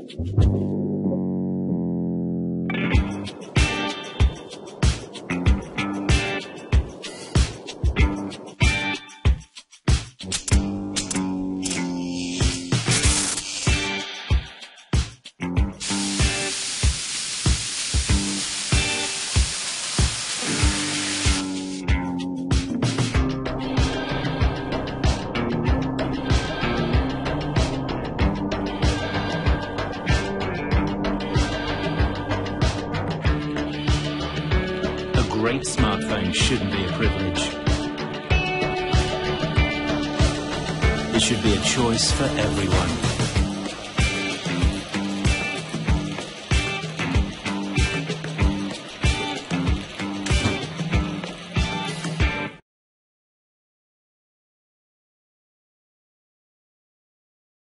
A great smartphone shouldn't be a privilege. It should be a choice for everyone.